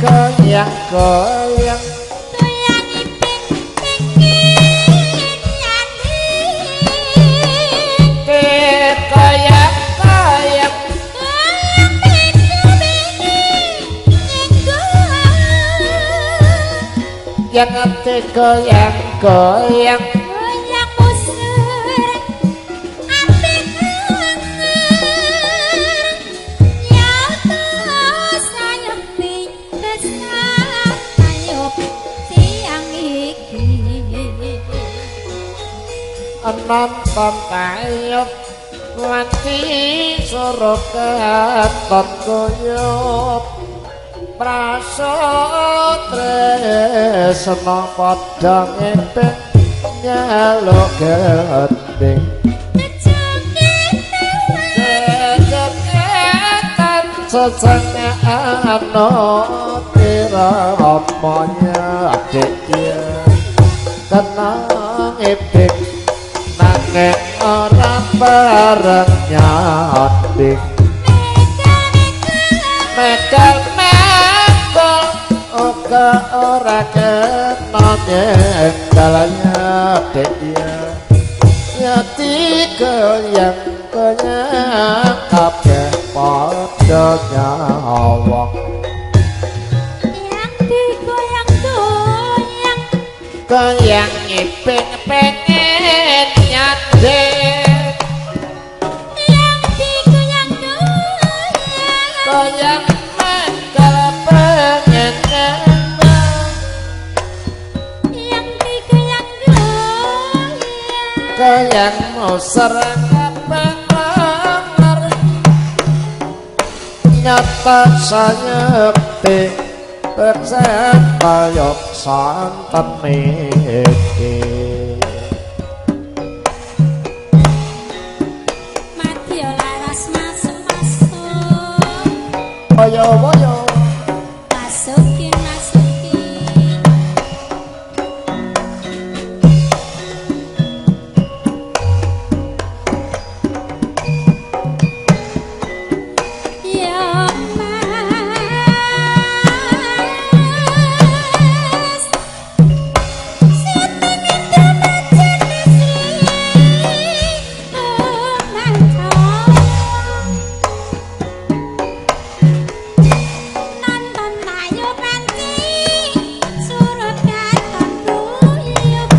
goyang-goyang goyang iping pingin nyandi goyang-goyang goyang pintu minggu yang ate goyang-goyang goyang musur apik ya terus sayang ayup siang iki nonton kayup nganti suruh keton kuyup prasatresna padha ngepeng nyeluk gending jejetan sesengnya ano tira omanya adik dia tenang ipik nanging ora bareng nyanding mekel-mekel uga ora kena nyekalanya dia yati goyang-goyang kabeh padha nyawang yang digoyang-goyang goyang iping pengen nyanding yang digoyang-goyang goyang mekel pengen nyanding yang digoyang-goyang goyang musar kepenger nyata sayekti persen kayok santen iki madya laras masuk-masuk boyo-boyo masukin ya mas siapa minta macet nonton ayo panci surut katon kuyup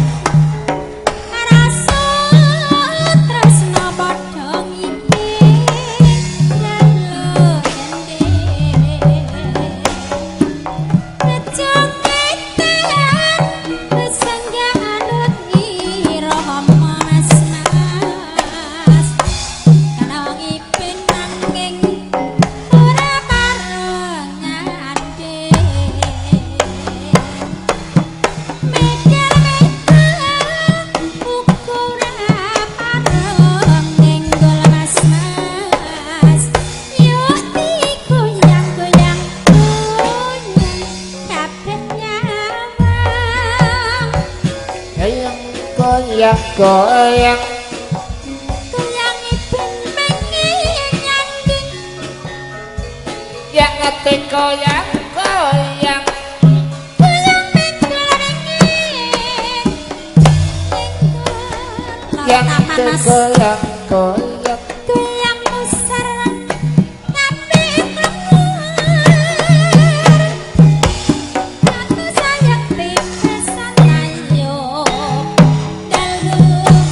rasa tresna padha ngiping jaluk gendeng kecong etan kesangga anut ngira mas kana ngiping nanging ora bareng nyanding mikir-mikir ukura bareng nenggol mas yuh digoyang-goyang kabeh nyawang goyang-goyang goyang iping pengen nyanding yang ate goyang-goyang goyang menggelengin yang lorot ate panas goyang-goyang goyang musar apik aku sayang pipisan ayo dalu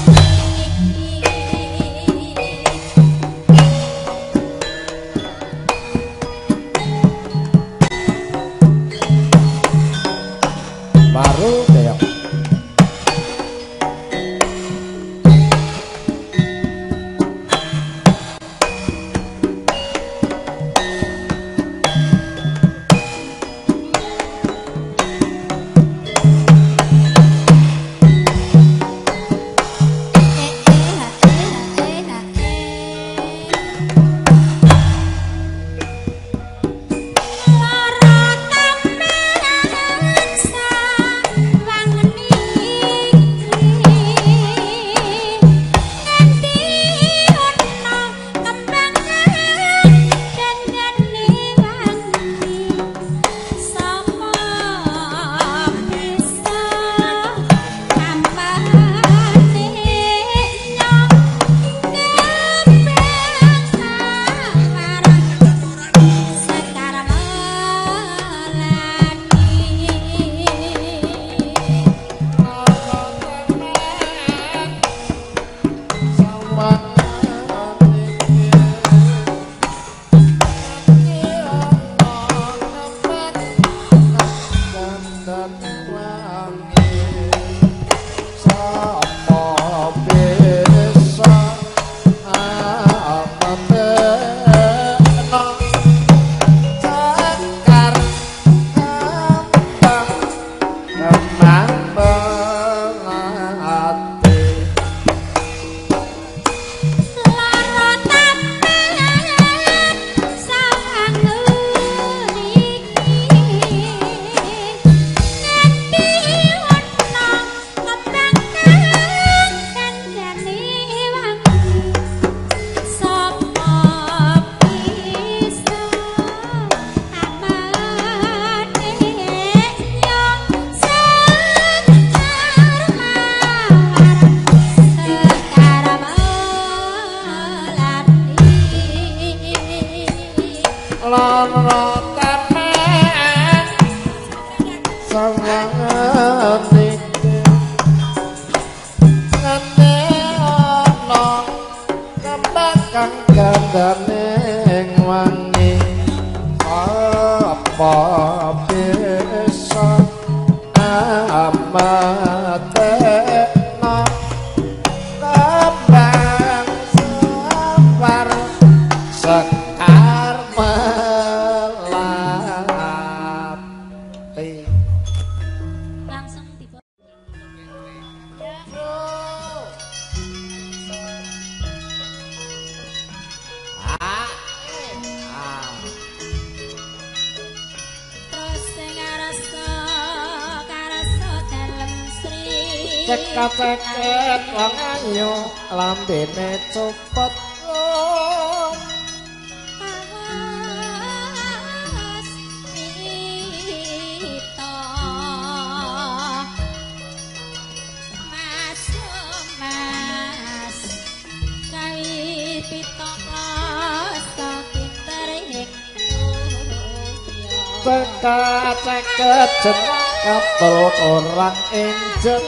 baru kayak sawangane ngene ana kembang kang gandane wangi apa bisa amatekno kembang sawar sekar melati langsung tiba terus sing ngarasa karasa dalem sri ceket wong ayu lambene cepet awas mito mas mas kawi pito kasta pinter ceket jeneng kapel orang enjet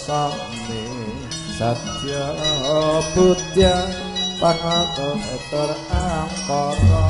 sami satya budya panata etor angkara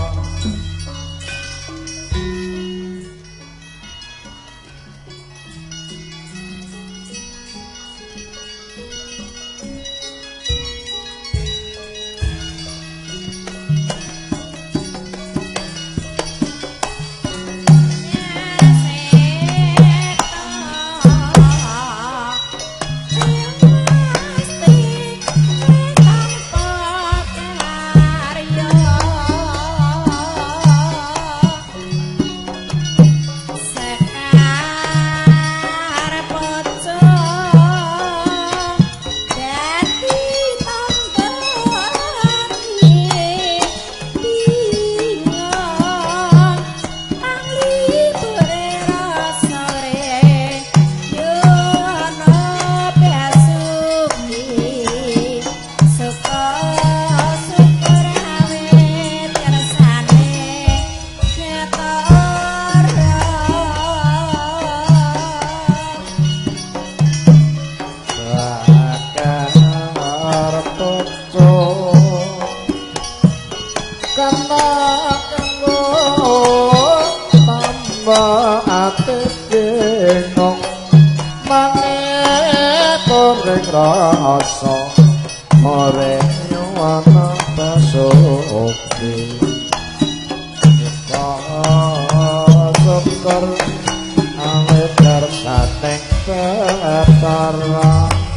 rasa ore nyuwana basuki kita syukur awet darsaning petara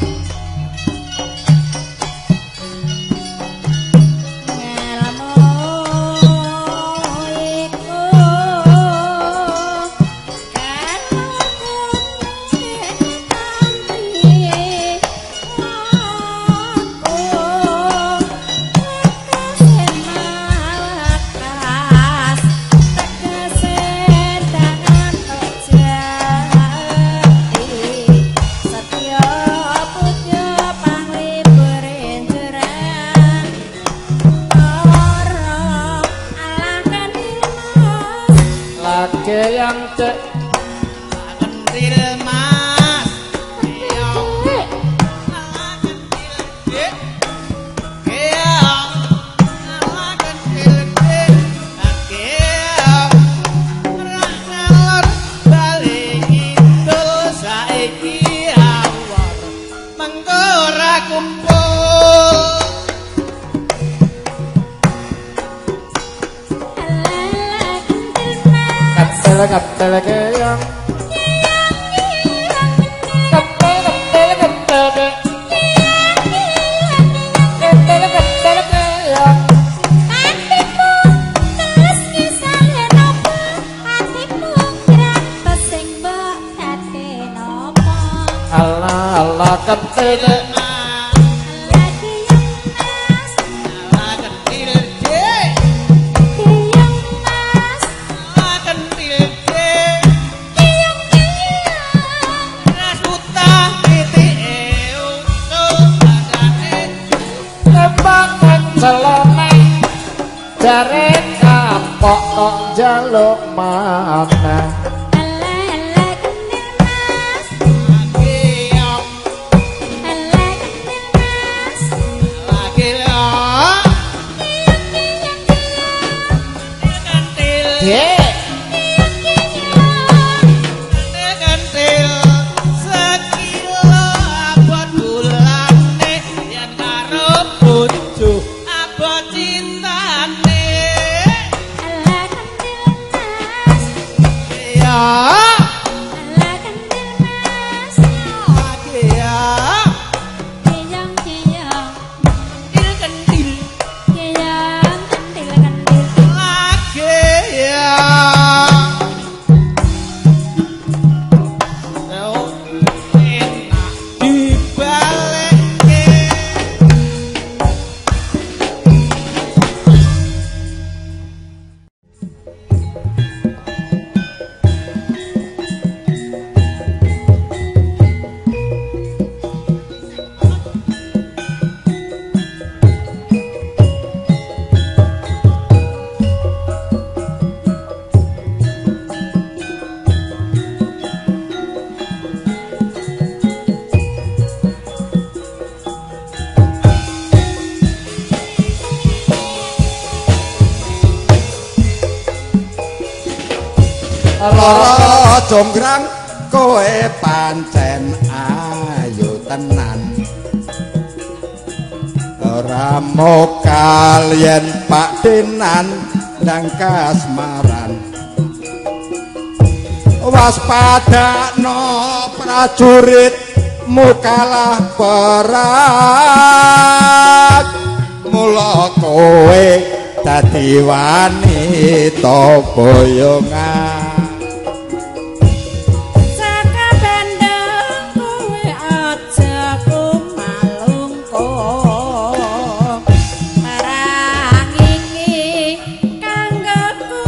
yang cek kentil mas keong kentil keong kentil keong ngalor bali ngidul saiki awor mengko ora kumpul kaptel keong Allah kaptel jare kapok kok njaluk maneh lara jonggrang kowe pancen ayu tenan ora mokal yen Pak Denan ndang kasmaran waspadakno prajurit mukalah perang mula kowe dadi wanita boyongan saka bendeng kowe aja kumalungkung marangingi kanggoku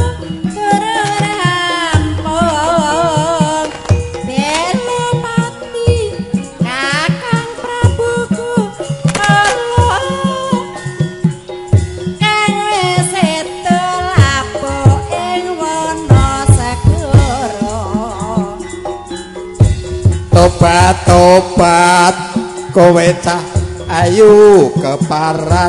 rampung belo mati kakang prabuku Allah kang wis lapo ing wana segara tobat-tobat kowe cah ayu keparat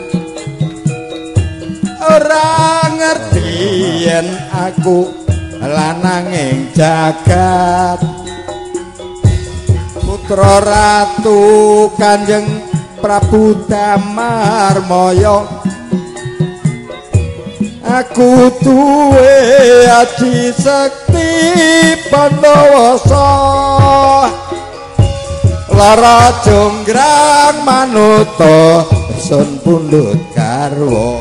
ora ngerti yen aku lananging jagat putra ratu Kanjeng Prabu Damarmaya aku duwe aji sekti Pandawasa lara jonggrang manuta sun pundhut garwa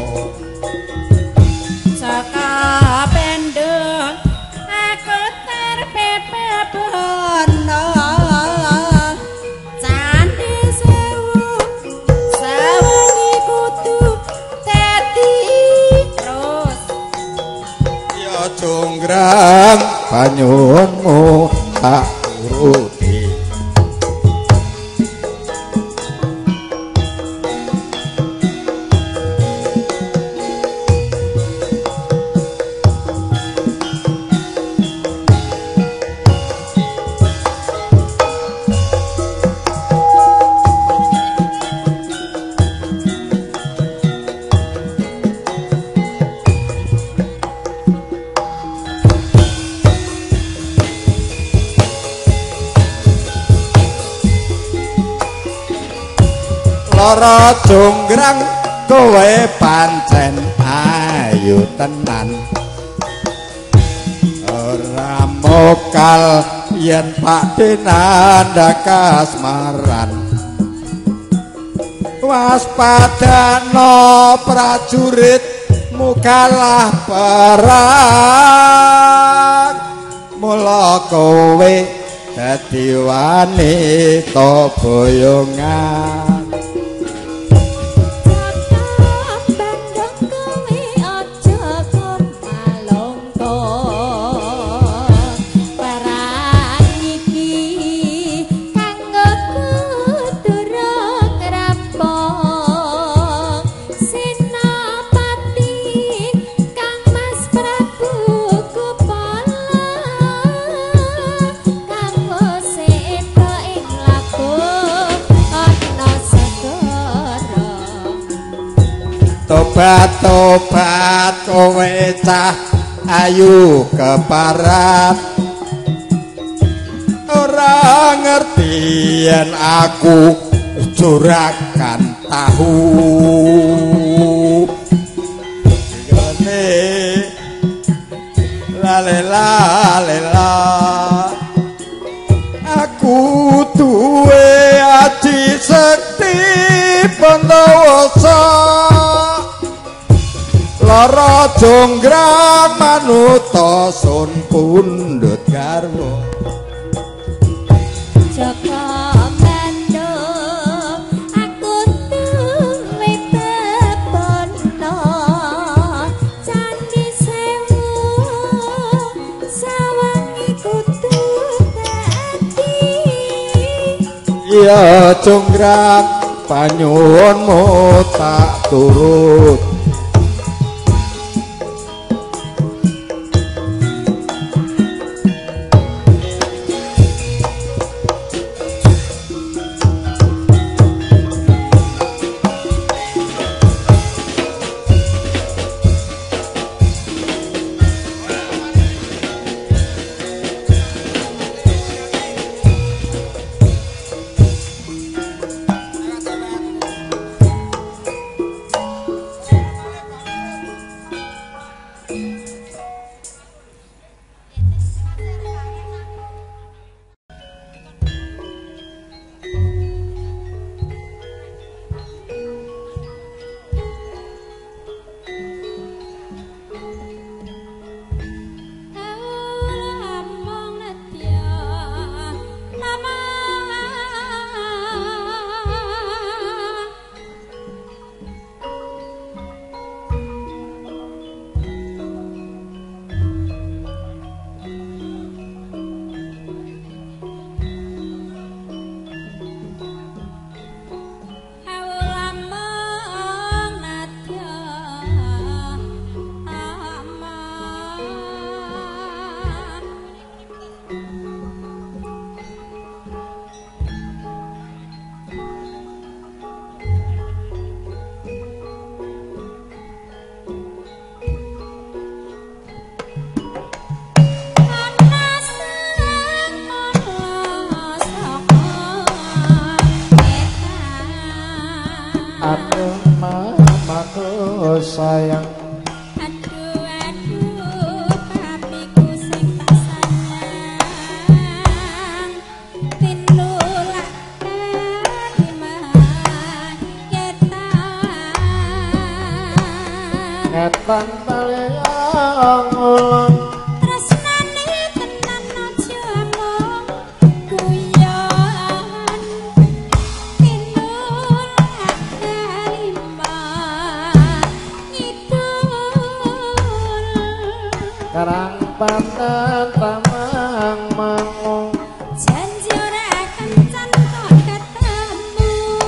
saka bendeng aku terpepebono candhi sewu sawengi kudu dadi terus ya jonggrang panyuwunmu tak turuti lara jonggrang kowe pancen ayu tenan ora mokal yen Pak Denan kasmaran waspadakno prajurit mukalah perang mula kowe dadi wanita boyongan tobat-tobat kowe cah ayu keparat ora ngerti yen aku juragan tahu gane lalela aku duwe aji sekti Pandawasa lara jonggrang manuta sun pundhut garwa Jaka Bandung aku duwe bebono candhi sewu sawangi kudu dadi ya jonggrang panyuwunmu tak turut sayang Aduh aduh papiku sing tak sayang tinulak kalimah ngetan taliyang ulang tresnane tenan aja mung guyon tinulak kalimah ngidul karang panten tamang mangung janji ora kencan kok ketemu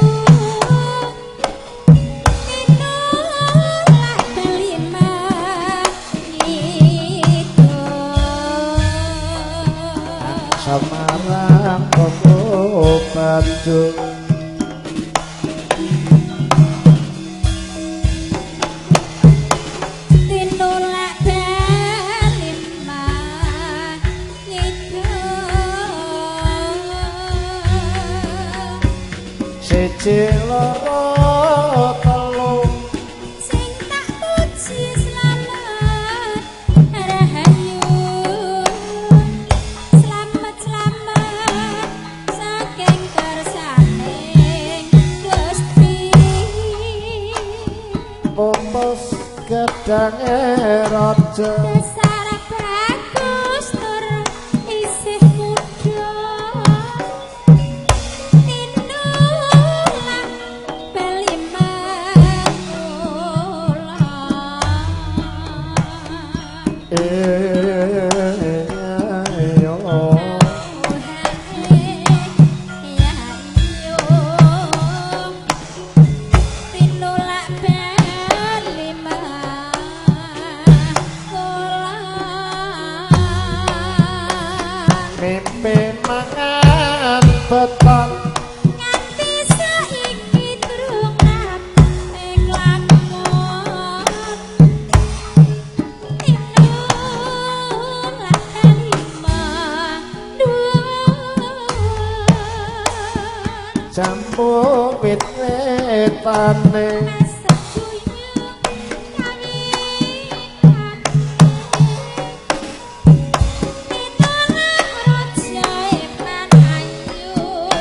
tinulak kalimah ngidul Samarang koko baju tinulak kalimah ngidul siji loro telu sing tak puji selamat rahayu selamat selamat saking kersaning Gusti pupus gedange raja dasar bagus tur isih muda tinulak kalimah yo tinulak kalimah mimpi mangan beton nganti saiki trungat ing lakon tinulak kalimah dhuwur jambu wit-witane sedunya kawitan tinulak raja eman ayu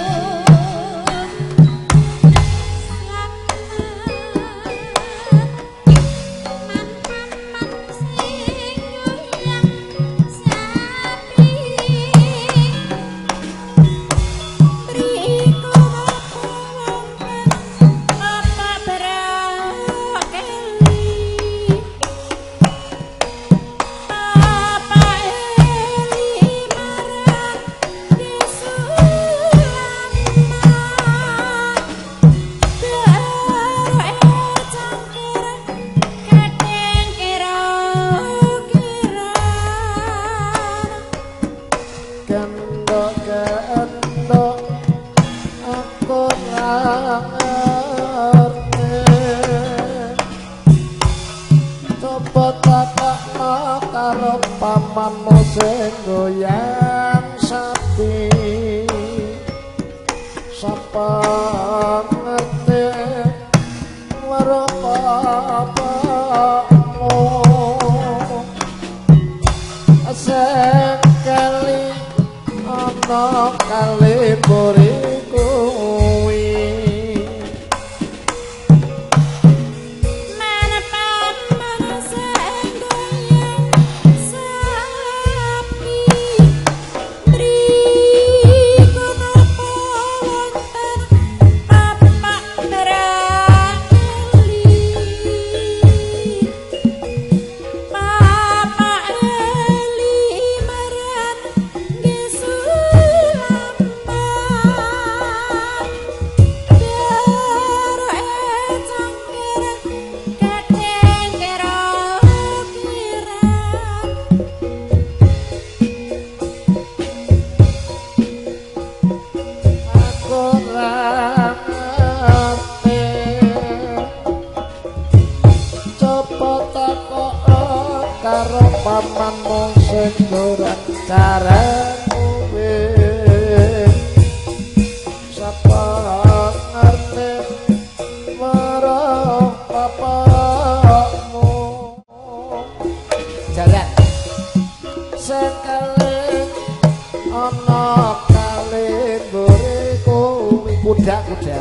gendok aku ra ngerti coba takakno karo pamanmu sing goyang sapi sapa ngerti weruh bapakmu sing kali ana kali buri kuwi Menepan menaseng goyang sapi Triku napa wonten bapak merali Bapak eli maran gesulampan Dara cangkir kadeng kira aku ra ngerti coba takok karo pamanmu sing durang cara kuwi sapa ngerti weruh bapakmu sekeling ana kali mburiku kuda-kuda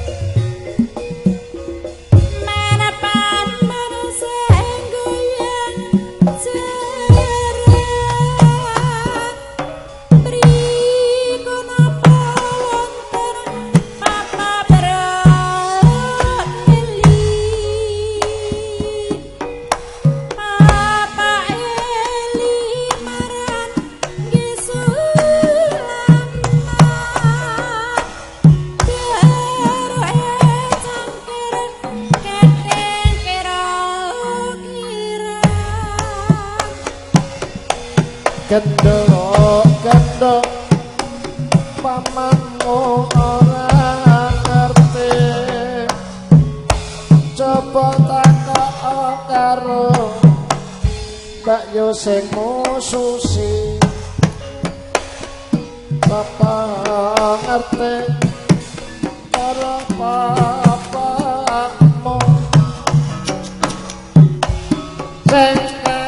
Menepan manusia yang goyang jerat Beriku napa wonten papa berat Eli Papa Eli maran gisulam gendong pamanmu ora ngerti coba takok karo Mbak Yo sing mususi Bapak ngerti karo bapakmu sing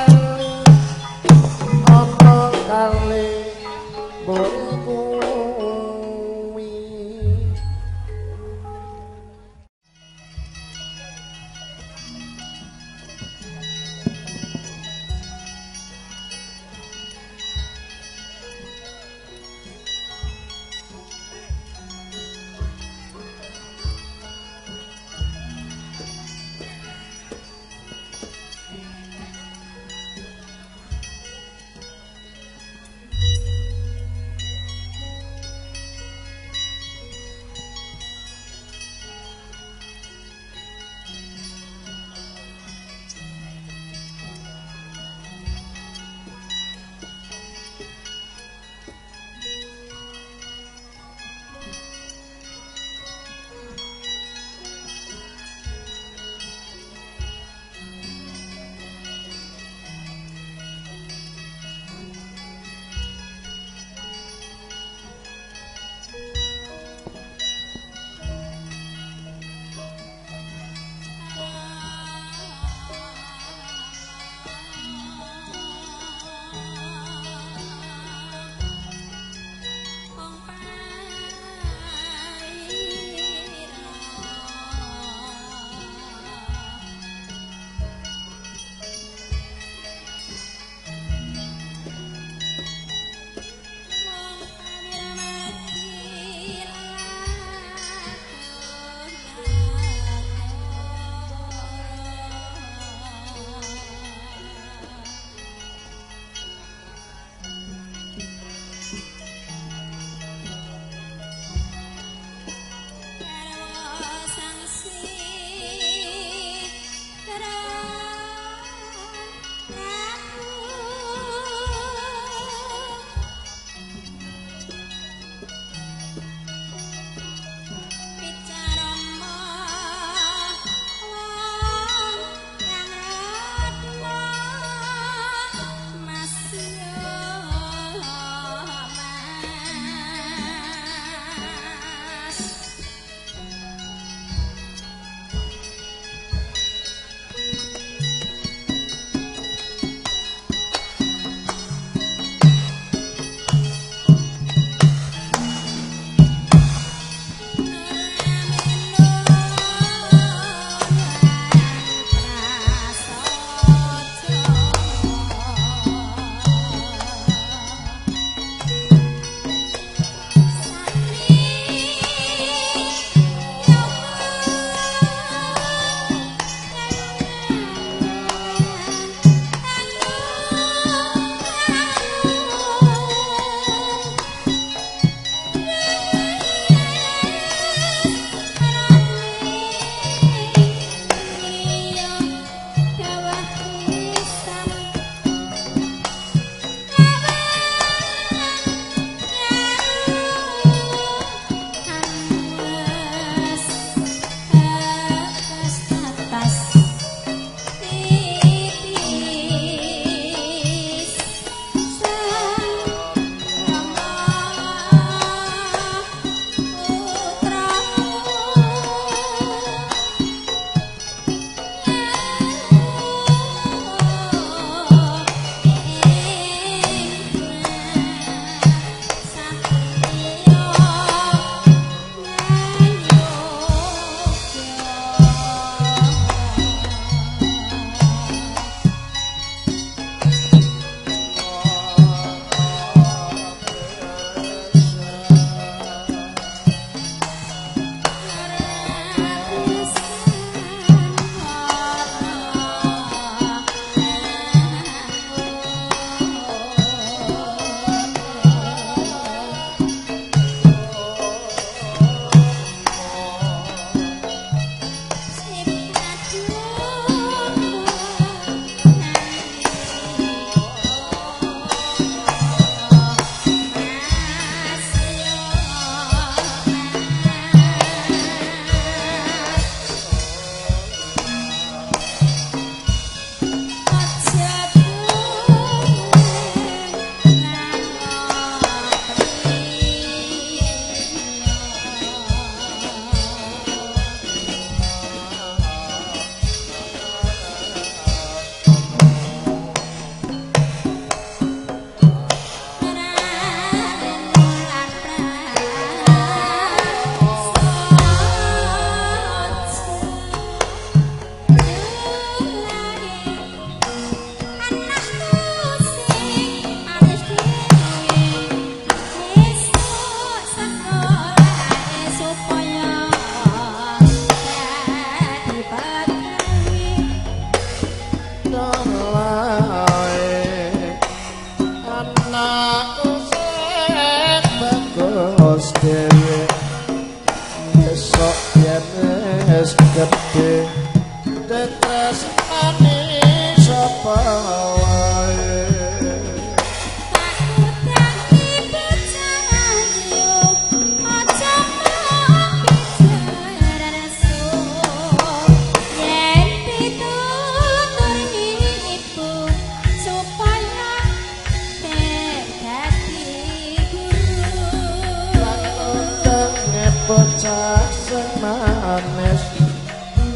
kali berkuwi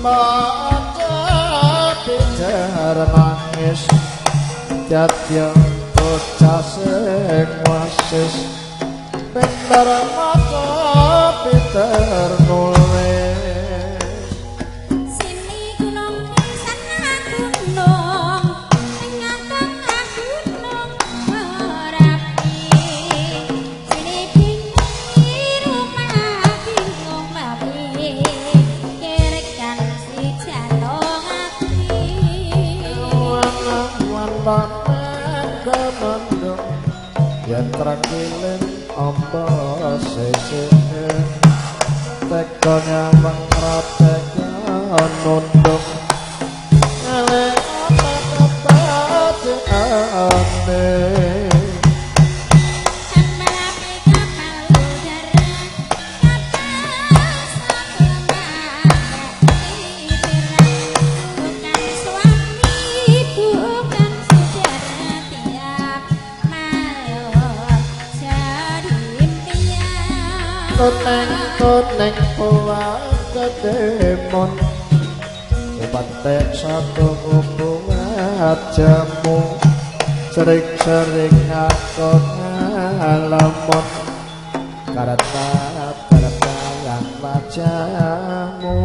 maca bijar nangis jadya bocah sing wasis pinter maca pinter nulis sini gunung sana gunung tengah-tengah gunung merapi sini pinggir rumah bingung babi kirikan si jalong api wan kemendung yen tranquilin amba sesih teko nyawang ratek nunduk elek apa ane merapi kapal udara kapal bukan suami bukan saudara tiap malam jadi impian Toneng pulang ke demon Upatek satu hubungan jamu Sering-sering aku ngalamun Karena yang wajahmu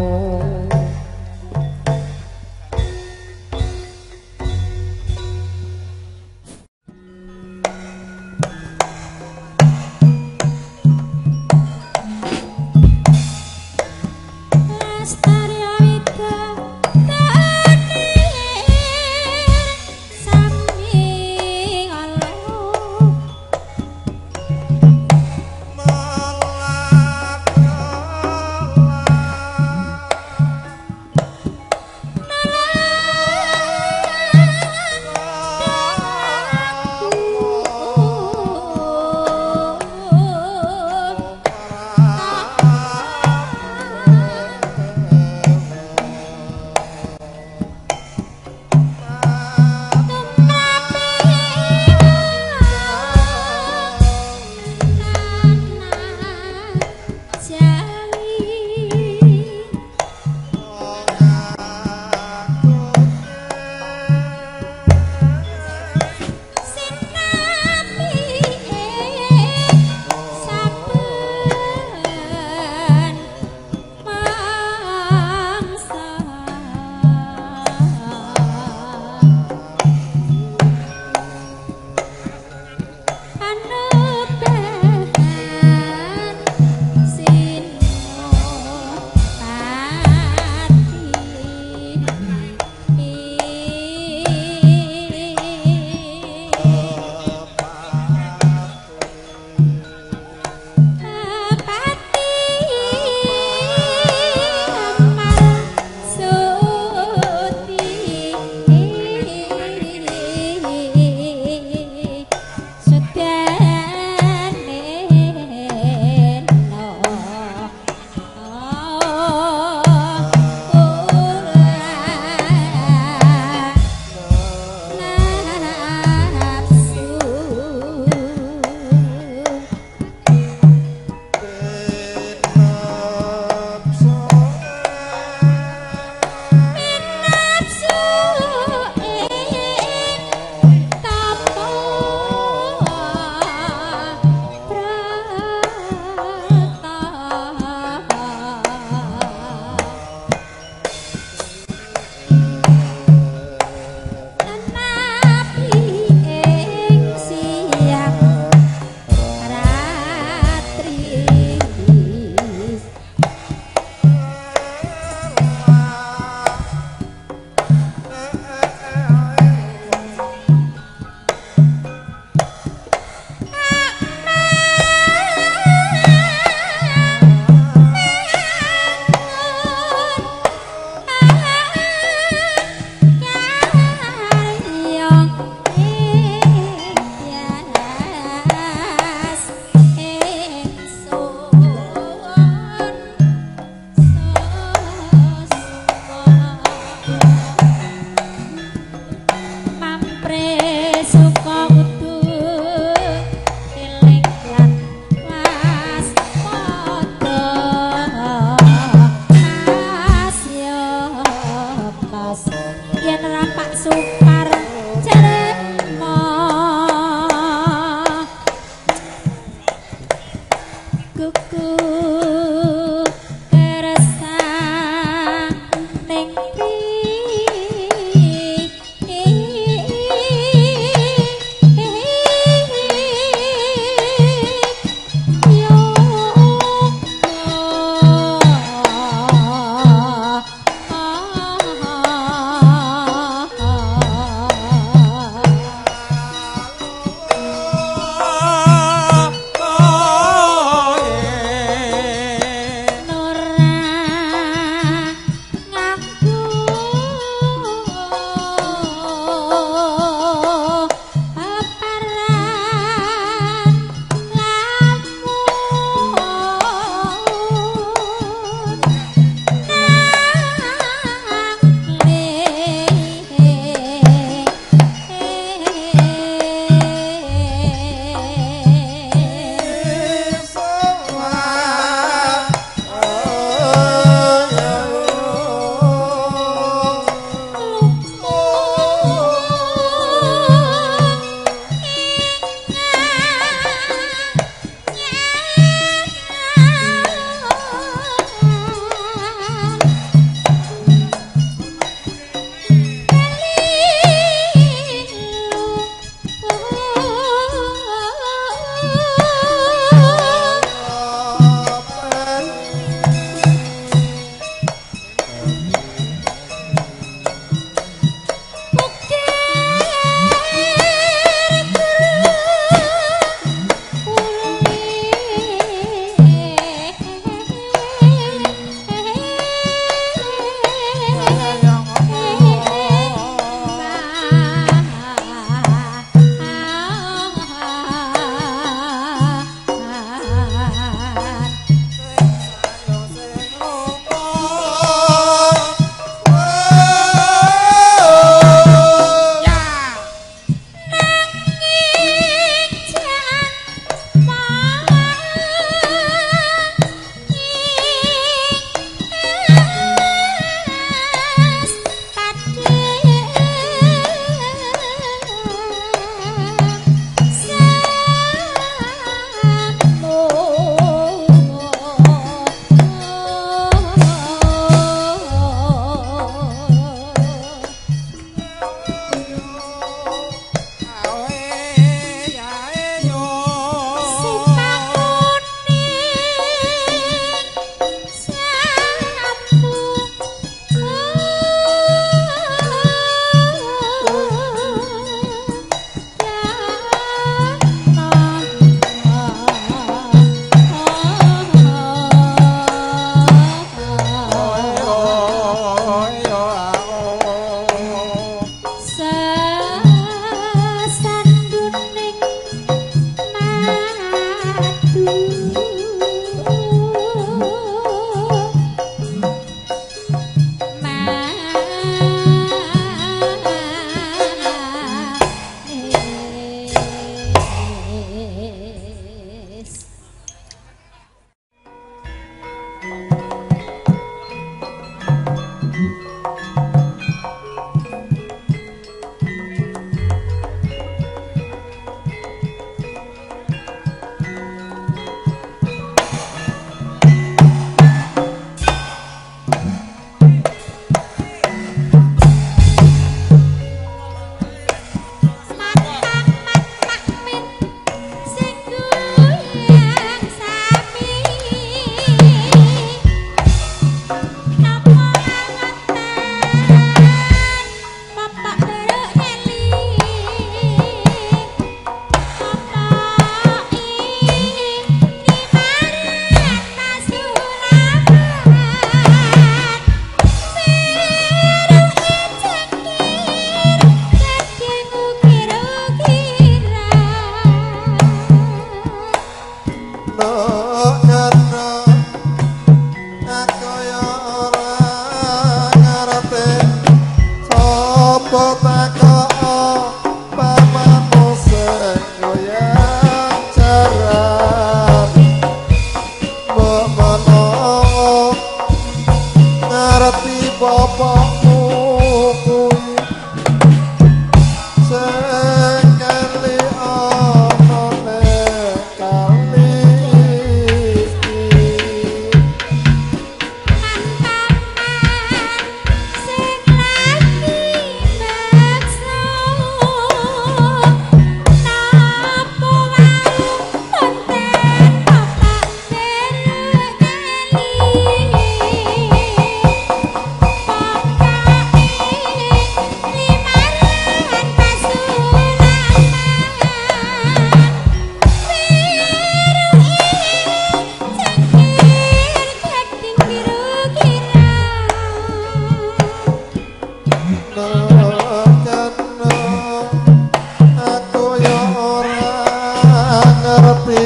ngerti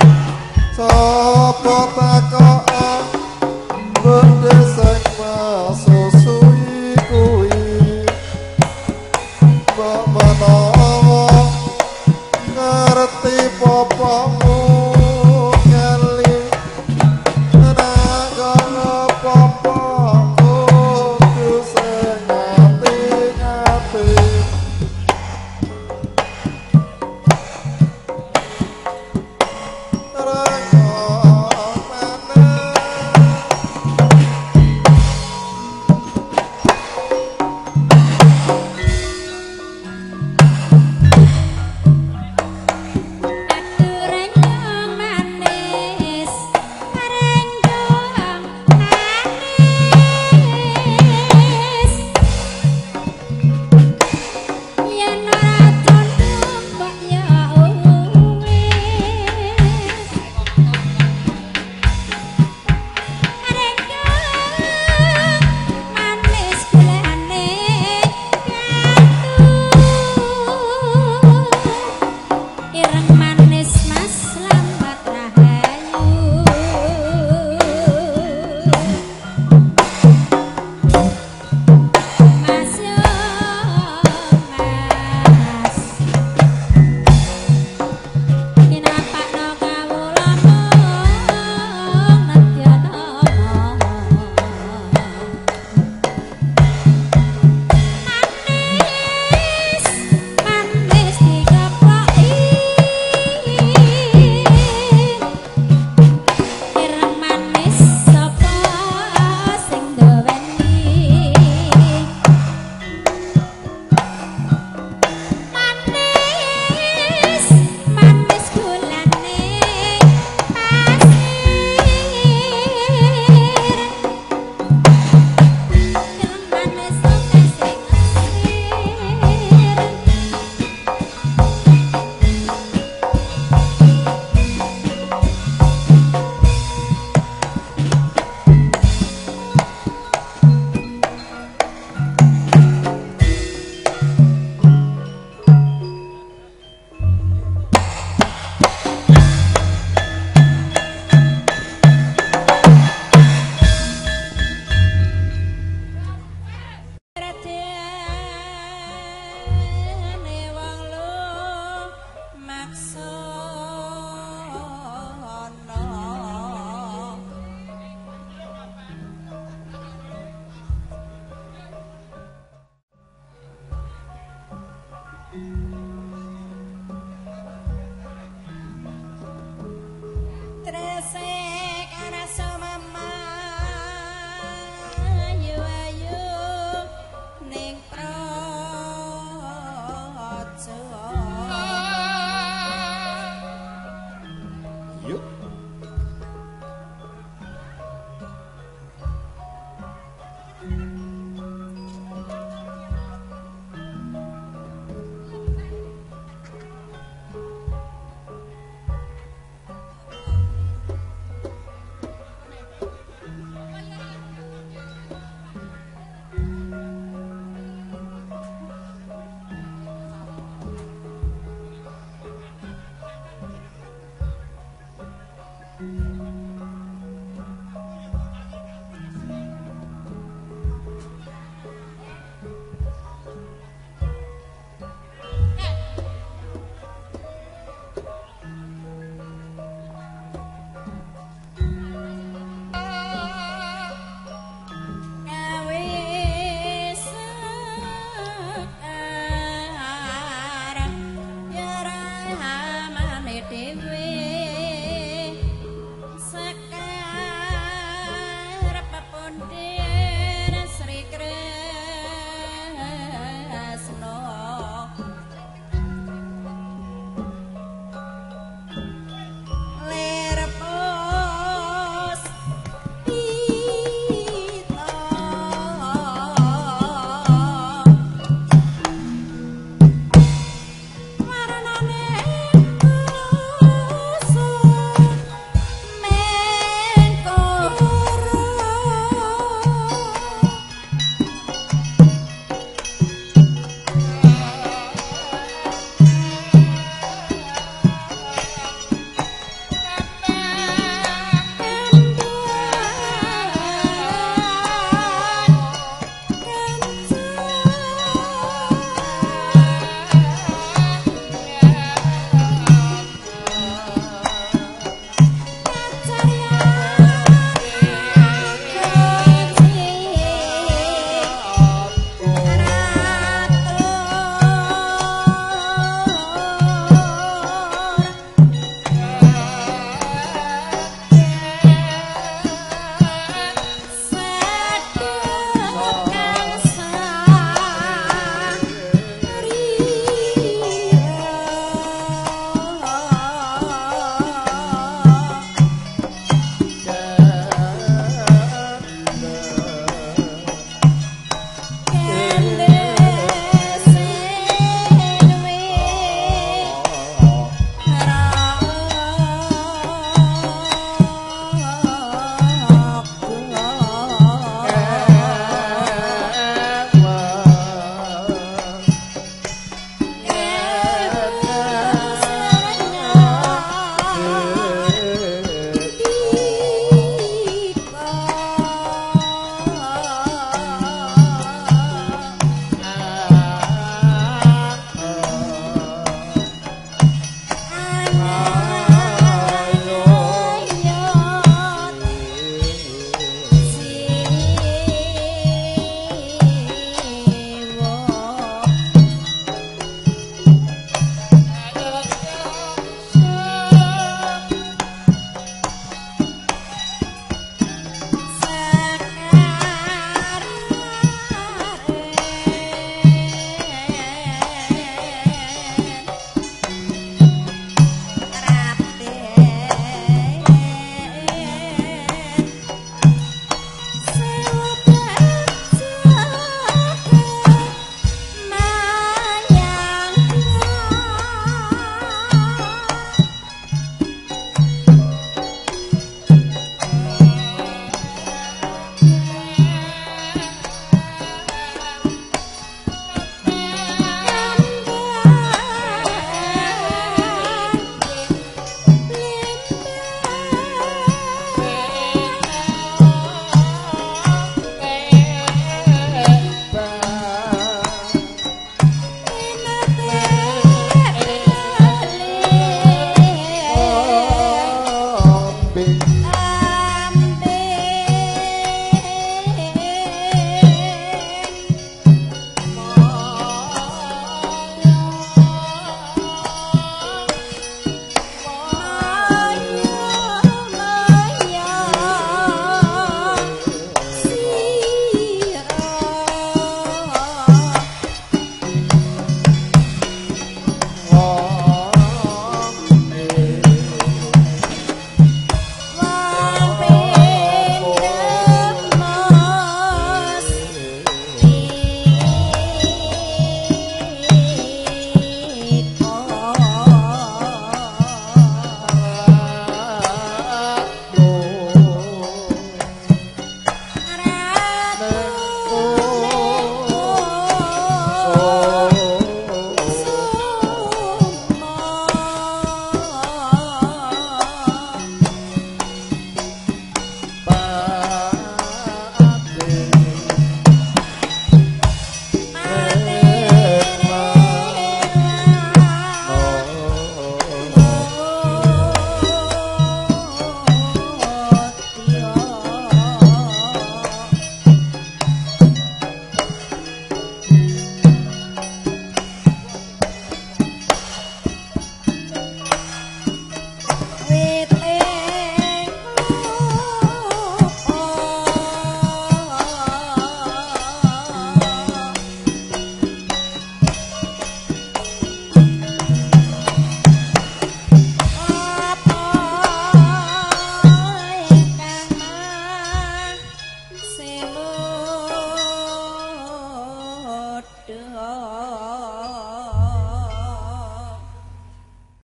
sapa takok bende sing masusui kuwi mbok menawa ngerti popomu kali nakono popomu ku sing ngati-ngati Ireng